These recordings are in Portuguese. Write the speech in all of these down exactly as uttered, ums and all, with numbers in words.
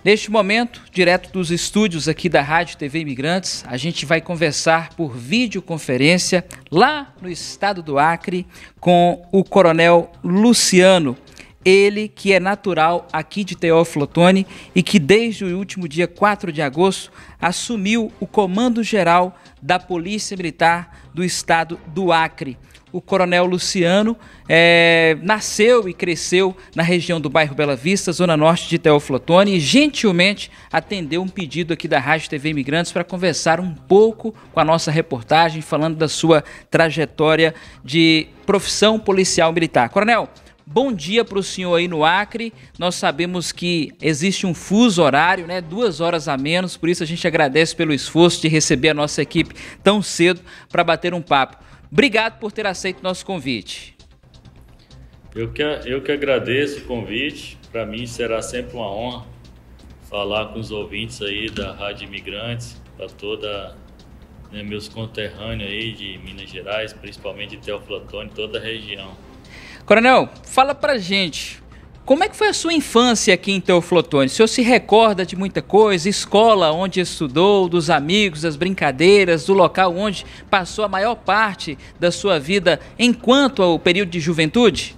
Neste momento, direto dos estúdios aqui da Rádio T V Imigrantes, a gente vai conversar por videoconferência lá no estado do Acre com o Coronel Luciano, ele que é natural aqui de Teófilo Otoni e que desde o último dia quatro de agosto assumiu o comando geral da Polícia Militar do estado do Acre. O Coronel Luciano é, nasceu e cresceu na região do bairro Bela Vista, zona norte de Teófilo Otoni, e gentilmente atendeu um pedido aqui da Rádio T V Imigrantes para conversar um pouco com a nossa reportagem, falando da sua trajetória de profissão policial militar. Coronel, bom dia para o senhor aí no Acre. Nós sabemos que existe um fuso horário, né, duas horas a menos, por isso a gente agradece pelo esforço de receber a nossa equipe tão cedo para bater um papo. Obrigado por ter aceito nosso convite. Eu que, eu que agradeço o convite. Para mim será sempre uma honra falar com os ouvintes aí da Rádio Imigrantes, para toda, né, meus conterrâneos aí de Minas Gerais, principalmente de Teófilo Otoni, toda a região. Coronel, fala pra gente, como é que foi a sua infância aqui em Teófilo Otoni? O senhor se recorda de muita coisa, escola onde estudou, dos amigos, das brincadeiras, do local onde passou a maior parte da sua vida enquanto ao período de juventude?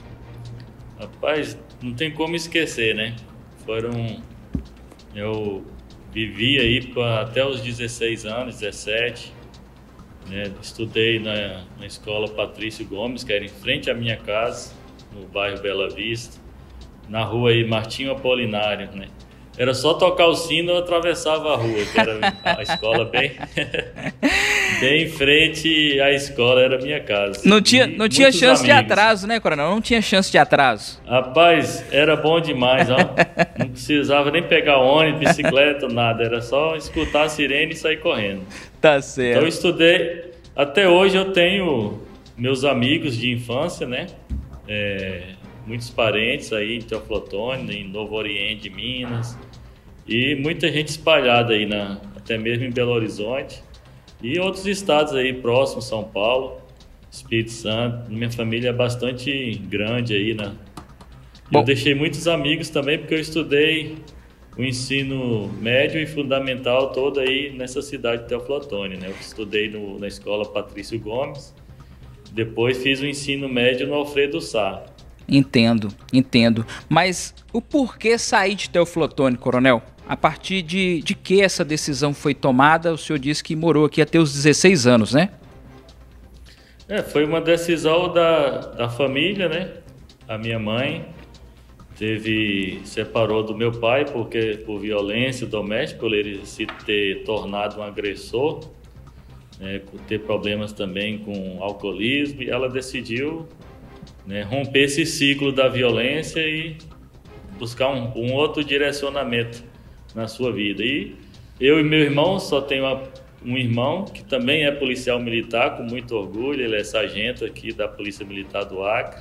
Rapaz, não tem como esquecer, né? Foram... Eu vivi aí pra, até os dezesseis anos, dezessete, né? Estudei na, na escola Patrício Gomes, que era em frente à minha casa, no bairro Bela Vista. Na rua aí, Martinho Apolinário, né? Era só tocar o sino e eu atravessava a rua, que era a escola bem, bem em frente à escola, era a minha casa. Não tinha, não tinha chance amigos. de atraso, né, Coronel? Não tinha chance de atraso. Rapaz, era bom demais, ó. Não precisava nem pegar ônibus, bicicleta, nada. Era só escutar a sirene e sair correndo. Tá certo. Então eu estudei, até hoje eu tenho meus amigos de infância, né? É, muitos parentes aí em Teófilo Otoni, em Novo Oriente, Minas, e muita gente espalhada aí, na, até mesmo em Belo Horizonte, e outros estados aí próximos, São Paulo, Espírito Santo. Minha família é bastante grande aí, né? Eu deixei muitos amigos também, porque eu estudei o ensino médio e fundamental todo aí nessa cidade de Teófilo Otoni, né? Eu estudei no, na escola Patrício Gomes, depois fiz o ensino médio no Alfredo Sá. Entendo, entendo. Mas o porquê sair de Teófilo Otoni, Coronel? A partir de, de que essa decisão foi tomada? O senhor disse que morou aqui até os dezesseis anos, né? É, foi uma decisão da, da família, né? A minha mãe teve, separou do meu pai porque, por violência doméstica, por ele se ter tornado um agressor, né, ter problemas também com alcoolismo, e ela decidiu, né, romper esse ciclo da violência e buscar um, um outro direcionamento na sua vida. E eu e meu irmão, só tenho uma, um irmão que também é policial militar, com muito orgulho, ele é sargento aqui da Polícia Militar do Acre,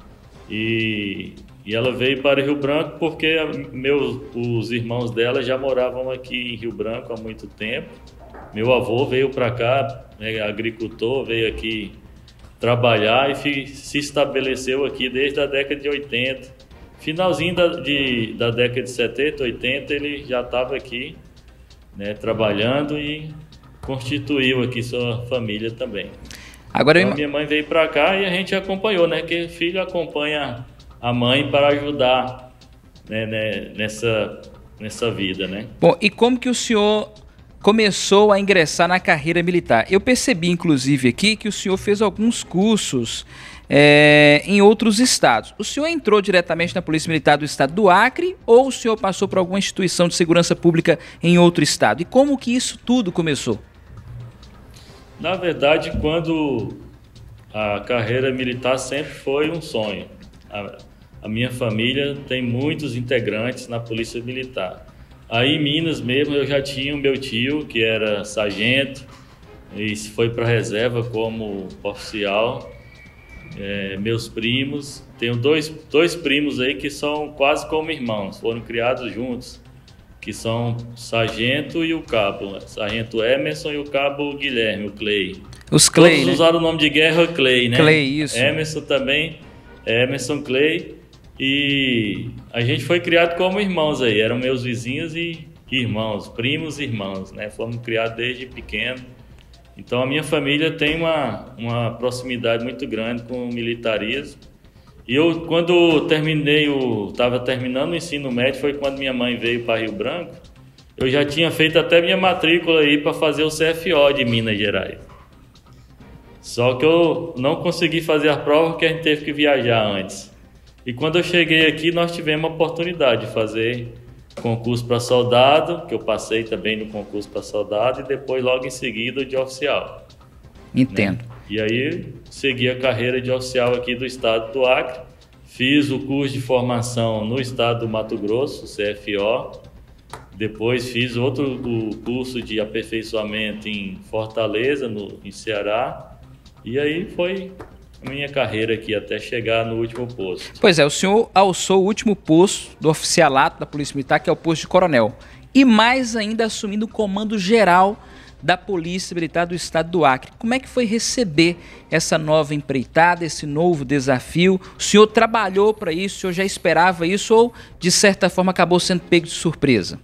e, e ela veio para Rio Branco porque meus, os irmãos dela já moravam aqui em Rio Branco há muito tempo. Meu avô veio para cá, né, agricultor, veio aqui trabalhar e se estabeleceu aqui desde a década de oitenta. Finalzinho da, de, da década de setenta, oitenta, ele já estava aqui, né, trabalhando e constituiu aqui sua família também. Agora então, eu... minha mãe veio para cá e a gente acompanhou, né? Que filho acompanha a mãe para ajudar, né, né, nessa, nessa vida, né? Bom, e como que o senhor começou a ingressar na carreira militar? Eu percebi, inclusive, aqui que o senhor fez alguns cursos é, em outros estados. O senhor entrou diretamente na Polícia Militar do estado do Acre ou o senhor passou por alguma instituição de segurança pública em outro estado? E como que isso tudo começou? Na verdade, quando a carreira militar sempre foi um sonho. A, a minha família tem muitos integrantes na Polícia Militar. Aí em Minas mesmo eu já tinha o meu tio, que era sargento, e foi para a reserva como oficial. É, meus primos, tenho dois, dois primos aí que são quase como irmãos, foram criados juntos, que são o sargento e o cabo, sargento Emerson e o cabo Guilherme, o Clay. Os Clay, Todos né? usaram o nome de guerra Clay, né? Clay, isso. Emerson também, Emerson Clay, E a gente foi criado como irmãos aí, eram meus vizinhos e irmãos, primos e irmãos, né? Fomos criados desde pequeno. Então a minha família tem uma, uma proximidade muito grande com o militarismo. E eu, quando terminei o, estava terminando o ensino médio, foi quando minha mãe veio para Rio Branco. Eu já tinha feito até minha matrícula aí para fazer o C F O de Minas Gerais. Só que eu não consegui fazer a prova porque a gente teve que viajar antes. E quando eu cheguei aqui, nós tivemos a oportunidade de fazer concurso para soldado, que eu passei também no concurso para soldado, e depois logo em seguida de oficial. Entendo. Né? E aí segui a carreira de oficial aqui do estado do Acre, fiz o curso de formação no estado do Mato Grosso, C F O, depois fiz outro o curso de aperfeiçoamento em Fortaleza, no, em Ceará, e aí foi a minha carreira aqui até chegar no último posto. Pois é, o senhor alçou o último posto do oficialato da Polícia Militar, que é o posto de coronel, e mais ainda assumindo o comando geral da Polícia Militar do Estado do Acre. Como é que foi receber essa nova empreitada, esse novo desafio? O senhor trabalhou para isso, o senhor já esperava isso ou, de certa forma, acabou sendo pego de surpresa?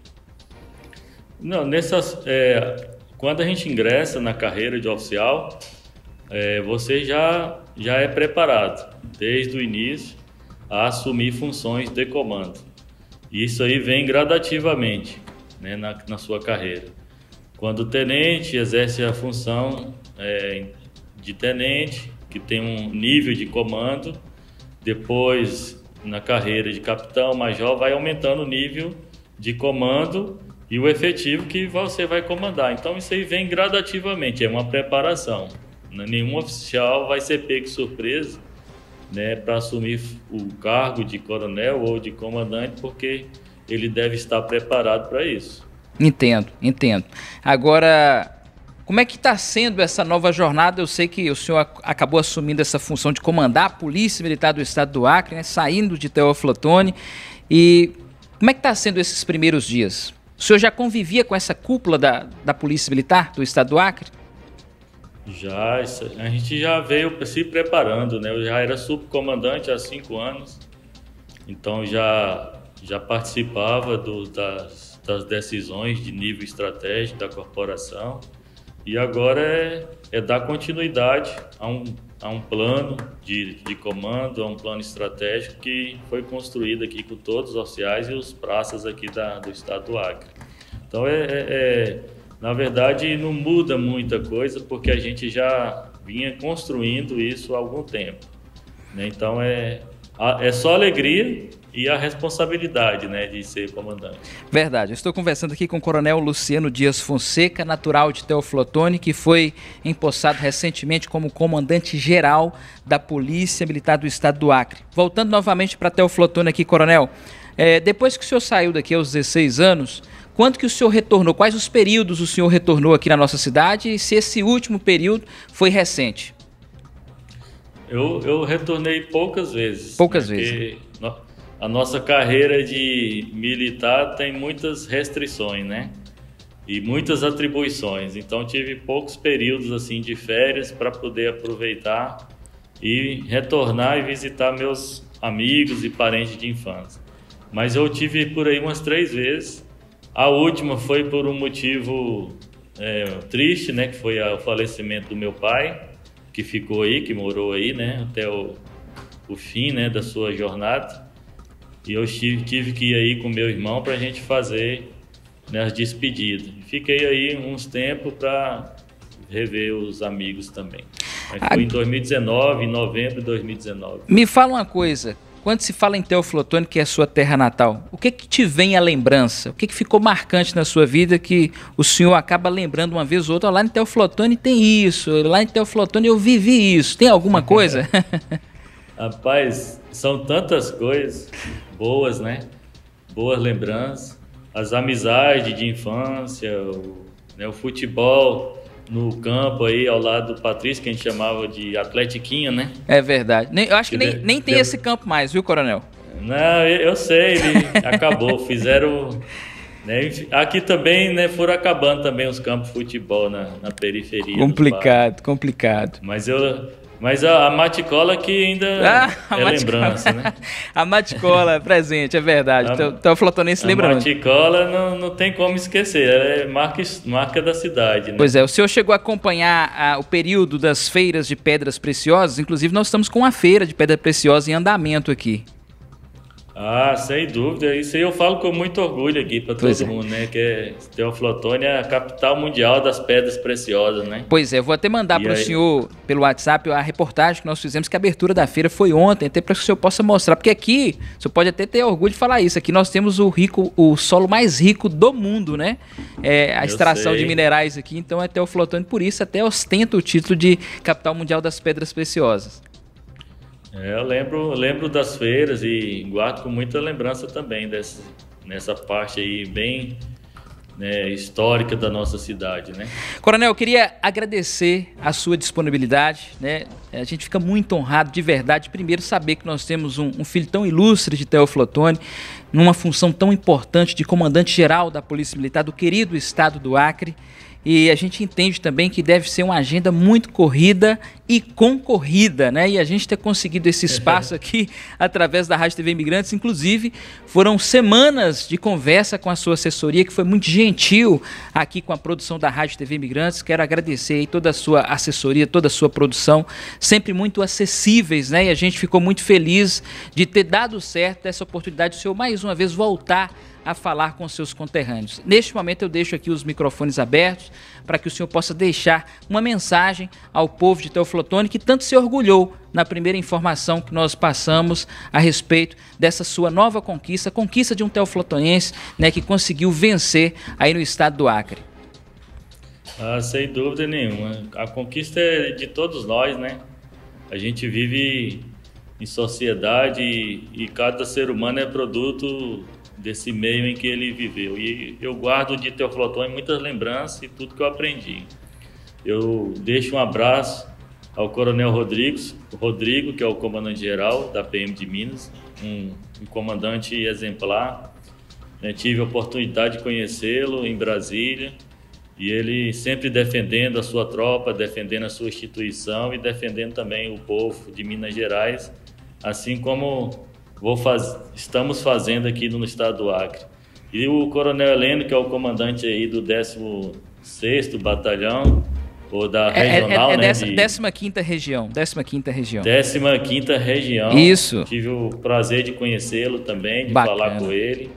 Não, nessas, é, quando a gente ingressa na carreira de oficial, é, você já, já é preparado, desde o início, a assumir funções de comando. E isso aí vem gradativamente, né, na, na sua carreira. Quando o tenente exerce a função é, de tenente, que tem um nível de comando, depois na carreira de capitão, major, vai aumentando o nível de comando e o efetivo que você vai comandar. Então isso aí vem gradativamente, é uma preparação. Nenhum oficial vai ser pego de surpresa, né, para assumir o cargo de coronel ou de comandante, porque ele deve estar preparado para isso. Entendo, entendo. Agora, como é que está sendo essa nova jornada? Eu sei que o senhor acabou assumindo essa função de comandar a Polícia Militar do Estado do Acre, né, saindo de Teófilo Otoni. E como é que está sendo esses primeiros dias? O senhor já convivia com essa cúpula da, da Polícia Militar do Estado do Acre? Já, a gente já veio se preparando, né? Eu já era subcomandante há cinco anos, então já, já participava do, das... das decisões de nível estratégico da corporação, e agora é, é dar continuidade a um, a um plano de, de comando, a um plano estratégico que foi construído aqui com todos os oficiais e os praças aqui da, do estado do Acre. Então, é, é, é, na verdade, não muda muita coisa, porque a gente já vinha construindo isso há algum tempo, né? Então, é, é só alegria e a responsabilidade, né, de ser comandante. Verdade. Eu estou conversando aqui com o coronel Luciano Dias Fonseca, natural de Teófilo Otoni, que foi empossado recentemente como comandante-geral da Polícia Militar do Estado do Acre. Voltando novamente para Teófilo Otoni aqui, coronel, é, depois que o senhor saiu daqui aos dezesseis anos, quando que o senhor retornou? Quais os períodos o senhor retornou aqui na nossa cidade e se esse último período foi recente? Eu, eu retornei poucas vezes. Poucas né, vezes. A nossa carreira de militar tem muitas restrições, né? E muitas atribuições. Então tive poucos períodos assim de férias para poder aproveitar e retornar e visitar meus amigos e parentes de infância. Mas eu tive por aí umas três vezes. A última foi por um motivo é, triste, né? Que foi o falecimento do meu pai, que ficou aí, que morou aí, né? Até o, o fim, né, da sua jornada. E eu tive, tive que ir aí com meu irmão para a gente fazer, né, as despedidas. Fiquei aí uns tempos para rever os amigos também. Mas foi em dois mil e dezenove, em novembro de dois mil e dezenove. Me fala uma coisa, quando se fala em Teófilo Otoni, que é a sua terra natal, o que que te vem à lembrança? O que que ficou marcante na sua vida que o senhor acaba lembrando uma vez ou outra? Lá em Teófilo Otoni tem isso, lá em Teófilo Otoni eu vivi isso. Tem alguma coisa? Rapaz, são tantas coisas boas, né? Boas lembranças, as amizades de infância, o, né, o futebol no campo aí ao lado do Patrício, que a gente chamava de Atletiquinha, né? É verdade. Nem, eu acho que, que nem, de, nem tem de... esse campo mais, viu, coronel? Não, eu sei, ele acabou, fizeram... Né, aqui também, né, foram acabando também os campos de futebol na, na periferia. Complicado, complicado. Mas eu... Mas a, a Maticola que ainda ah, é lembrança, né? A Maticola é presente, é verdade. Então, então o Flotonense lembra. A Maticola não, não tem como esquecer, ela é marca, marca da cidade, né? Pois é, o senhor chegou a acompanhar a, o período das feiras de pedras preciosas, inclusive nós estamos com uma feira de pedra preciosa em andamento aqui. Ah, sem dúvida, isso aí eu falo com muito orgulho aqui para todo é. mundo, né? Que é, Teoflotone é a capital mundial das pedras preciosas, né? Pois é, vou até mandar para o senhor pelo WhatsApp a reportagem que nós fizemos, que a abertura da feira foi ontem, até para que o senhor possa mostrar, porque aqui, o senhor pode até ter orgulho de falar isso, aqui nós temos o rico, o solo mais rico do mundo, né? É, a eu extração sei. de minerais aqui, então é Teoflotone, por isso até ostenta o título de capital mundial das pedras preciosas. É, eu lembro, lembro das feiras e guardo com muita lembrança também dessa, nessa parte aí bem, né, histórica da nossa cidade, né? Coronel, eu queria agradecer a sua disponibilidade, né? A gente fica muito honrado, de verdade, primeiro saber que nós temos um, um filho tão ilustre de Teoflotone, numa função tão importante de comandante-geral da Polícia Militar do querido estado do Acre. E a gente entende também que deve ser uma agenda muito corrida e concorrida, né? E a gente ter conseguido esse espaço aqui através da Rádio T V Imigrantes, inclusive foram semanas de conversa com a sua assessoria, que foi muito gentil aqui com a produção da Rádio T V Imigrantes. Quero agradecer aí toda a sua assessoria, toda a sua produção, sempre muito acessíveis, né? E a gente ficou muito feliz de ter dado certo essa oportunidade de o senhor mais uma vez voltar a falar com seus conterrâneos. Neste momento eu deixo aqui os microfones abertos para que o senhor possa deixar uma mensagem ao povo de Teoflotone, que tanto se orgulhou na primeira informação que nós passamos a respeito dessa sua nova conquista, conquista de um teoflotonense, né, que conseguiu vencer aí no estado do Acre. Ah, sem dúvida nenhuma. A conquista é de todos nós, né? A gente vive em sociedade e, e cada ser humano é produto desse meio em que ele viveu. E eu guardo de Teoflotone muitas lembranças e tudo que eu aprendi. Eu deixo um abraço ao Coronel Rodrigues, Rodrigo, que é o comandante-geral da P M de Minas, um, um comandante exemplar. Eu tive a oportunidade de conhecê-lo em Brasília, e ele sempre defendendo a sua tropa, defendendo a sua instituição e defendendo também o povo de Minas Gerais, assim como Vou faz... estamos fazendo aqui no estado do Acre. E o Coronel Heleno, que é o comandante aí do décimo sexto Batalhão, ou da regional, é, é, é né? Décima, de... décima quinta região, décima quinta região. décima quinta região. Isso. Tive o prazer de conhecê-lo também, de Bacana. falar com ele.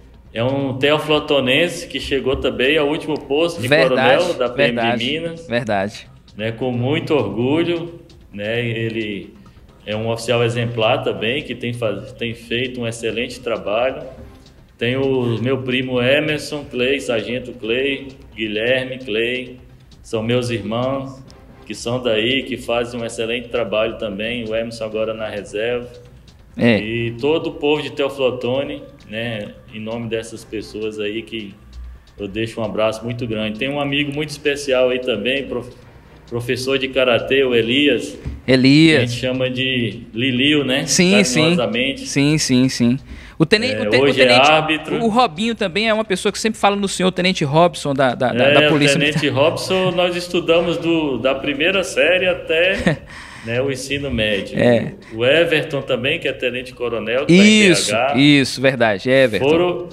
É um teoflotonense que chegou também ao último posto de verdade, coronel da P M verdade, de Minas. Verdade. Né, com muito orgulho, né? Ele é um oficial exemplar também, que tem, faz, tem feito um excelente trabalho. Tem o meu primo Emerson Clay, Sargento Clay, Guilherme Clay, são meus irmãos, que são daí, que fazem um excelente trabalho também. O Emerson agora na reserva. É. E todo o povo de Teoflotone, né, em nome dessas pessoas aí, que eu deixo um abraço muito grande. Tem um amigo muito especial aí também, prof... professor de karatê, o Elias. Elias. A gente chama de Lilio, né? Sim, sim. Sim, sim, sim. O tenente, é, o ten, hoje o tenente, é árbitro. O Robinho também é uma pessoa que sempre fala no senhor, o Tenente Robson, da, da, é, da Polícia Militar. O Tenente Robson, nós estudamos do, da primeira série até né, o ensino médio. É. O Everton também, que é Tenente Coronel, que isso, tá em B H. Isso, verdade, Everton. Foram,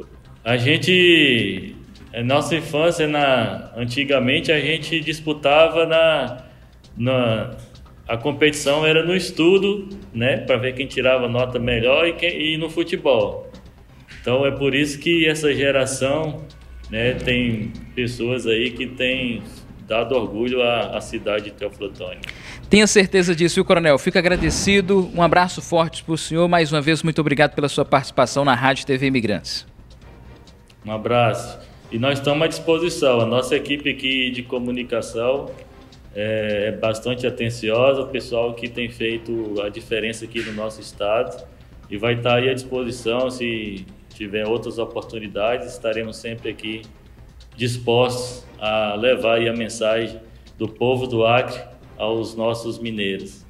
a gente... Nossa infância, na, antigamente, a gente disputava na, na... A competição era no estudo, né? Para ver quem tirava nota melhor e, quem, e no futebol. Então, é por isso que essa geração, né, tem pessoas aí que têm dado orgulho à, à cidade de Teoflotone. Tenha certeza disso, viu, Coronel? Fico agradecido. Um abraço forte para o senhor. Mais uma vez, muito obrigado pela sua participação na Rádio T V Imigrantes. Um abraço. E nós estamos à disposição. A nossa equipe aqui de comunicação é bastante atenciosa, o pessoal que tem feito a diferença aqui no nosso estado, e vai estar aí à disposição. Se tiver outras oportunidades, estaremos sempre aqui dispostos a levar aí a mensagem do povo do Acre aos nossos mineiros.